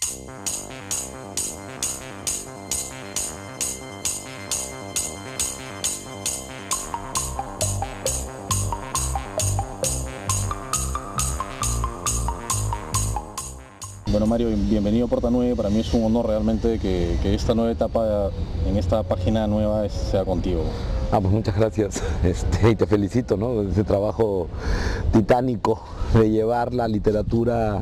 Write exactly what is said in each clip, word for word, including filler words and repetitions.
Bueno, Mario, bienvenido a Porta nueve. Para mí es un honor realmente que, que esta nueva etapa en esta página nueva sea contigo. Ah, pues muchas gracias, este, y te felicito, ¿no? Ese trabajo titánico de llevar la literatura,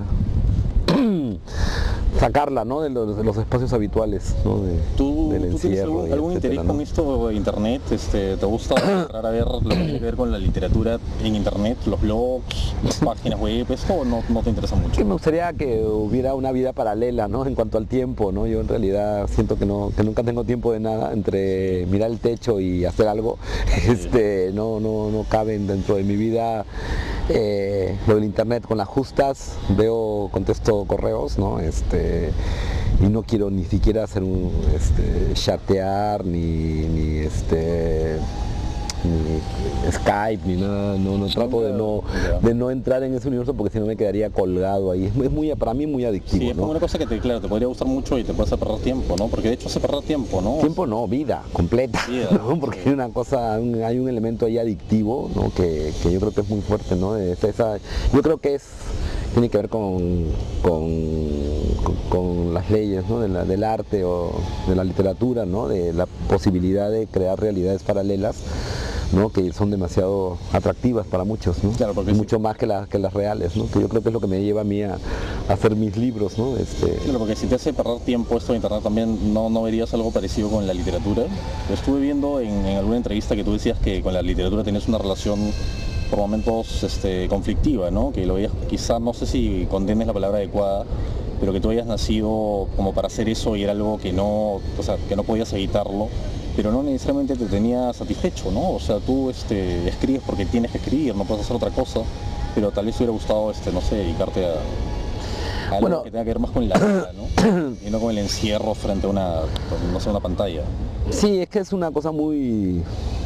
sacarla, ¿no? De los, de los espacios habituales, ¿no? De, ¿Tú, del ¿tú tienes algún, algún etcétera, interés ¿no? con esto de internet? Este, ¿Te gusta entrar a ver lo que tiene que ver con la literatura en internet, los blogs, las páginas web, esto o no, no te interesa mucho? Sí, me gustaría que hubiera una vida paralela, ¿no? En cuanto al tiempo, ¿no? Yo en realidad siento que no, que nunca tengo tiempo de nada, entre mirar el techo y hacer algo, sí. este, no, no, no caben dentro de mi vida. Eh, lo del internet con las justas, veo, contesto correos, ¿no? Este, y no quiero ni siquiera hacer un este, chatear ni, ni este ni Skype ni nada, no, no trato de no, de no entrar en ese universo porque si no me quedaría colgado ahí. Es muy, para mí muy adictivo. Sí, es como ¿no? una cosa que te, claro, te podría gustar mucho y te puede hacer perder tiempo, ¿no? Porque de hecho hace perder tiempo, ¿no? Tiempo no, vida completa, vida, ¿no? Porque sí. hay una cosa, hay un elemento ahí adictivo, ¿no? que, que yo creo que es muy fuerte, ¿no? Esa, esa, yo creo que es tiene que ver con, con, con, con las leyes, ¿no? de la, del arte o de la literatura, ¿no? De la posibilidad de crear realidades paralelas, ¿no? Que son demasiado atractivas para muchos, ¿no? Claro, porque mucho sí. más que, la, que las reales, ¿no? Que yo creo que es lo que me lleva a mí a, a hacer mis libros, ¿no? Este... Claro, porque si te hace perder tiempo esto de internet también, ¿no, no verías algo parecido con la literatura? Lo estuve viendo en, en alguna entrevista que tú decías que con la literatura tenías una relación por momentos este, conflictiva, ¿no? Que lo veías, quizá, no sé si condenes la palabra adecuada, pero que tú hayas nacido como para hacer eso y era algo que no, o sea, que no podías evitarlo, pero no necesariamente te tenía satisfecho, ¿no? O sea, tú este, escribes porque tienes que escribir, no puedes hacer otra cosa, pero tal vez te hubiera gustado, este, no sé, dedicarte a, a algo bueno, que tenga que ver más con la vida, ¿no? Y no con el encierro frente a una, no sé, una pantalla. Sí, es que es una cosa muy...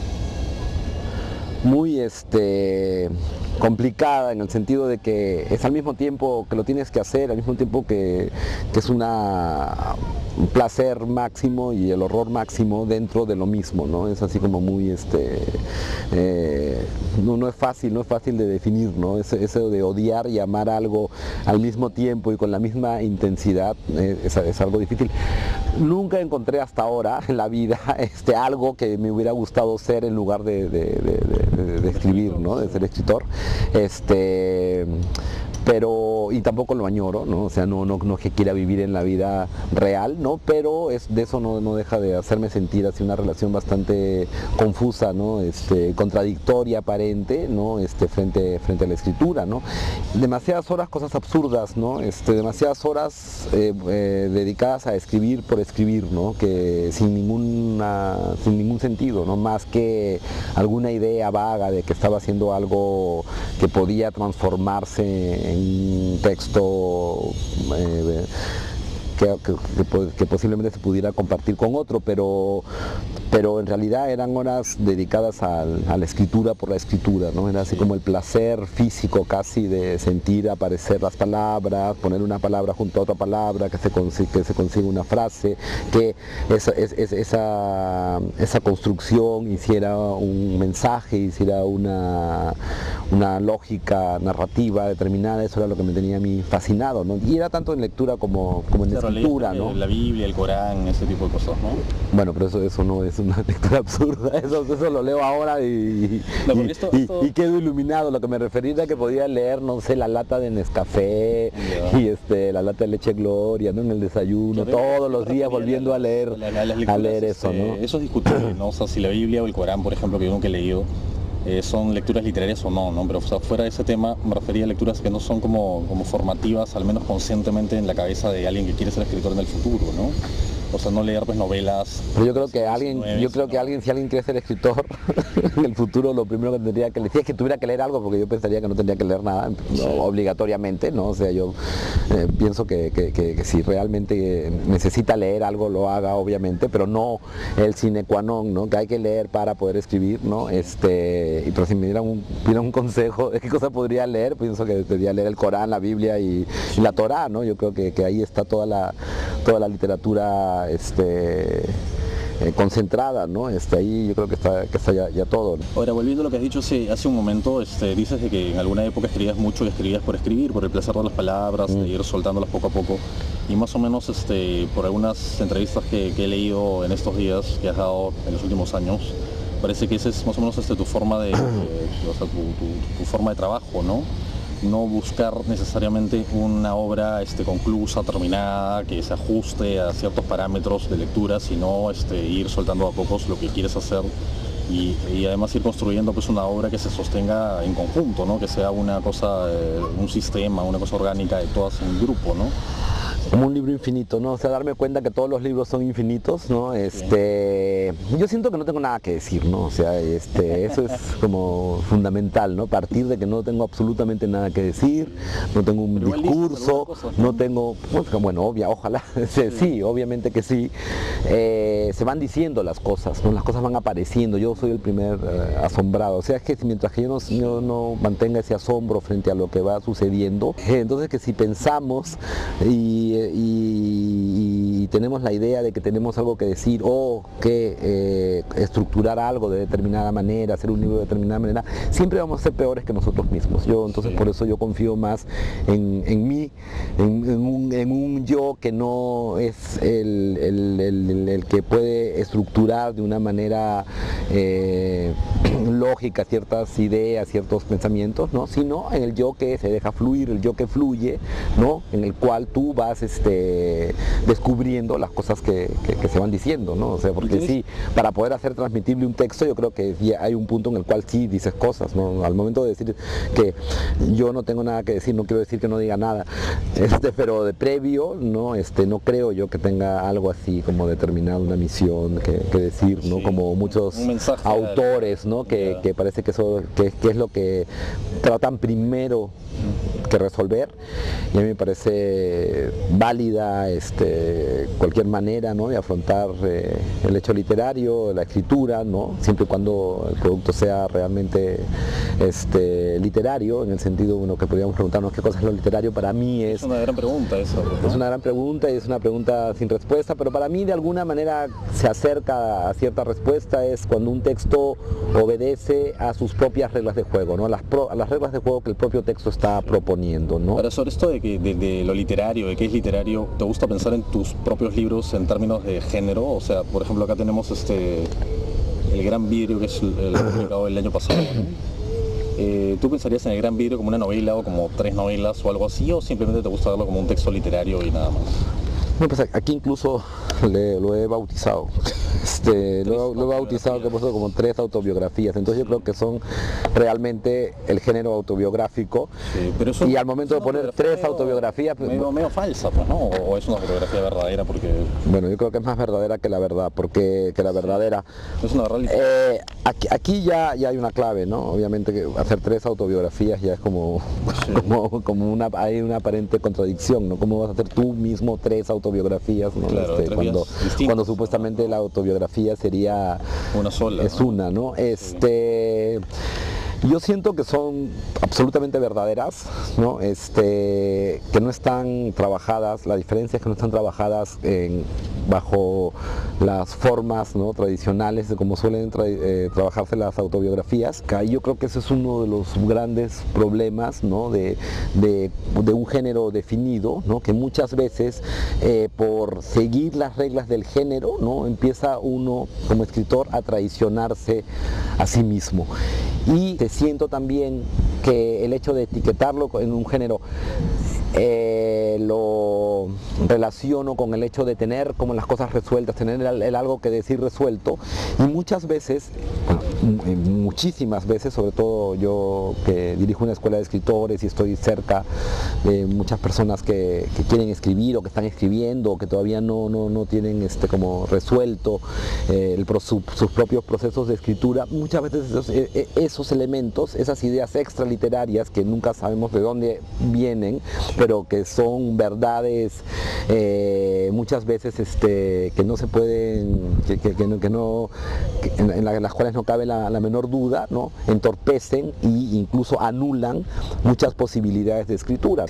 muy este complicada en el sentido de que es al mismo tiempo que lo tienes que hacer, al mismo tiempo que, que es una, un placer máximo y el horror máximo dentro de lo mismo, ¿no? Es así como muy, este, eh, no, no es fácil, no es fácil de definir, ¿no? Ese, eso de odiar y amar algo al mismo tiempo y con la misma intensidad eh, es, es algo difícil. Nunca encontré hasta ahora en la vida este, algo que me hubiera gustado ser en lugar de, de, de, de, de escribir, ¿no? De ser escritor. Este, pero, y tampoco lo añoro, ¿no? O sea, no, no, no que quiera vivir en la vida real, ¿no? Pero es, de eso no, no deja de hacerme sentir así una relación bastante confusa, ¿no? Este, contradictoria, aparente, ¿no? Este, frente, frente a la escritura, ¿no? Demasiadas horas, cosas absurdas, ¿no? Este, demasiadas horas eh, eh, dedicadas a escribir por escribir, ¿no? Que sin ninguna, sin ningún sentido, ¿no? Más que alguna idea vaga de que estaba haciendo algo que podía transformarse en un texto eh, que, que, que, que posiblemente se pudiera compartir con otro, pero, pero en realidad eran horas dedicadas a, a la escritura por la escritura, ¿no? Era así como el placer físico casi de sentir aparecer las palabras, poner una palabra junto a otra palabra, que se consigue, que se consiga una frase, que esa, es, es, esa, esa construcción hiciera un mensaje, hiciera una, una lógica narrativa determinada. Eso era lo que me tenía a mí fascinado, ¿no? Y era tanto en lectura como, como en claro, escritura, ¿no? La Biblia, el Corán, ese tipo de cosas, ¿no? Bueno, pero eso, eso no es una lectura absurda, eso, eso lo leo ahora y, no, y, esto, y, esto... y quedo iluminado. Lo que me refería era que podía leer, no sé, la lata de Nescafé yeah. y este, la lata de leche Gloria, ¿no? En el desayuno, claro, todos los días volviendo a leer, la, la, lecturas, a leer eso, este, ¿no? Eso es discutible, ¿no? O sea, si la Biblia o el Corán, por ejemplo, que yo nunca he leído, Eh, son lecturas literarias o no, ¿no? Pero o sea, fuera de ese tema me refería a lecturas que no son como, como formativas, al menos conscientemente en la cabeza de alguien que quiere ser escritor en el futuro, ¿no? O sea, no leer pues novelas. Pero yo creo que alguien, yo creo que alguien, si alguien quiere ser escritor, en el futuro lo primero que tendría que leer, si es que tuviera que leer algo, porque yo pensaría que no tendría que leer nada, no, sí. obligatoriamente, ¿no? O sea, yo eh, pienso que, que, que, que si realmente necesita leer algo, lo haga, obviamente, pero no el sine qua non, ¿no? Que hay que leer para poder escribir, ¿no? Este, y pero si me dieran un, dieran un consejo de qué cosa podría leer, pienso que debería leer el Corán, la Biblia y, y la Torá, ¿no? Yo creo que, que ahí está toda la, toda la literatura este, eh, concentrada, ¿no? Este, ahí yo creo que está, que está ya, ya todo, ¿no? Ahora, volviendo a lo que has dicho hace, hace un momento, este, dices de que en alguna época escribías mucho y escribías por escribir, por el placer de las palabras, mm. de ir soltándolas poco a poco. Y más o menos este, por algunas entrevistas que, que he leído en estos días, que has dado en los últimos años, parece que esa es más o menos este, tu forma de, de o sea, tu, tu, tu forma de trabajo, ¿no? No buscar necesariamente una obra este, conclusa, terminada, que se ajuste a ciertos parámetros de lectura, sino este, ir soltando a pocos lo que quieres hacer y, y además ir construyendo pues, una obra que se sostenga en conjunto, ¿no? Que sea una cosa, eh, un sistema, una cosa orgánica de todas en grupo, ¿no? Como un libro infinito, ¿no? O sea, darme cuenta que todos los libros son infinitos, ¿no? Este, sí. Yo siento que no tengo nada que decir, ¿no? O sea, este, eso es como fundamental, ¿no? Partir de que no tengo absolutamente nada que decir, no tengo un Pero discurso, cosa, ¿no? no tengo, bueno, obvia, ojalá, sí, sí, obviamente que sí. Eh, se van diciendo las cosas, ¿no? Las cosas van apareciendo, yo soy el primer eh, asombrado. O sea, es que mientras que yo no, yo no mantenga ese asombro frente a lo que va sucediendo, eh, entonces que si pensamos y Y, y tenemos la idea de que tenemos algo que decir o que eh, estructurar algo de determinada manera, hacer un libro de determinada manera, siempre vamos a ser peores que nosotros mismos. Yo entonces sí. por eso yo confío más en, en mí, en, en, un, en un yo que no es el, el, el, el que puede estructurar de una manera eh, lógica ciertas ideas, ciertos pensamientos, ¿no? Sino en el yo que se deja fluir, el yo que fluye, ¿no? En el cual tú vas Este, descubriendo las cosas que, que, que se van diciendo, ¿no? O sea, porque sí, para poder hacer transmitible un texto, yo creo que hay un punto en el cual sí dices cosas, ¿no? Al momento de decir que yo no tengo nada que decir, no quiero decir que no diga nada, este, pero de previo, ¿no? Este, no creo yo que tenga algo así como determinado, una misión que, que decir, ¿no? Sí, como muchos autores, ¿no? Que, que parece que eso que, que es lo que tratan primero que resolver, y a mí me parece válida este, cualquier manera, ¿no? de afrontar eh, el hecho literario, la escritura, ¿no? siempre y cuando el producto sea realmente este, literario, en el sentido bueno, que podríamos preguntarnos qué cosa es lo literario. Para mí es, es una gran pregunta eso, ¿no? Es una gran pregunta y es una pregunta sin respuesta, pero para mí de alguna manera se acerca a cierta respuesta, es cuando un texto obedece a sus propias reglas de juego, ¿no? las, pro, a las reglas de juego que el propio texto está proponiendo, ¿no? Ahora, sobre esto de, que, de, de lo literario, de qué es literario, ¿te gusta pensar en tus propios libros en términos de género? O sea, por ejemplo, acá tenemos este El Gran Vidrio, que es el, el publicado el año pasado, ¿no? Eh, ¿Tú pensarías en El Gran Vidrio como una novela o como tres novelas o algo así, o simplemente te gusta verlo como un texto literario y nada más? Bueno, pues aquí incluso le, lo he bautizado, este, lo, lo he bautizado que he puesto como tres autobiografías, entonces yo creo que son realmente el género autobiográfico, sí, pero eso, y al momento de poner tres medio, autobiografías... Medio, medio falsa, pues, ¿no? O es una autobiografía verdadera porque... Bueno, yo creo que es más verdadera que la verdad, porque que la verdadera... Es una verdad eh, aquí, aquí ya, ya hay una clave, ¿no? Obviamente que hacer tres autobiografías ya es como, sí. como, como una, hay una aparente contradicción, ¿no? ¿Cómo vas a hacer tú mismo tres autobiografías? biografías, ¿no? Claro, este, cuando, cuando supuestamente la autobiografía sería una sola, es ¿no? una, ¿no? Este, yo siento que son absolutamente verdaderas, ¿no? Este, que no están trabajadas, la diferencia es que no están trabajadas en, bajo las formas, ¿no? tradicionales de cómo suelen tra eh, trabajarse las autobiografías. Yo creo que ese es uno de los grandes problemas, ¿no? de, de, de un género definido, ¿no? que muchas veces eh, por seguir las reglas del género, ¿no? empieza uno como escritor a traicionarse a sí mismo. Y te siento también que el hecho de etiquetarlo en un género eh, lo relaciono con el hecho de tener como las cosas resueltas, tener el, el algo que decir resuelto, y muchas veces, bueno, muchísimas veces, sobre todo yo que dirijo una escuela de escritores y estoy cerca de muchas personas que, que quieren escribir o que están escribiendo o que todavía no, no, no tienen este, como resuelto eh, el, su, sus propios procesos de escritura. Muchas veces esos, esos elementos, esas ideas extraliterarias que nunca sabemos de dónde vienen, pero que son verdades eh, muchas veces este, que no se pueden, que, que, que no, que no que en, en, la, en las cuales no cabe la, la menor duda, ¿no? Entorpecen e incluso anulan muchas posibilidades de escritura.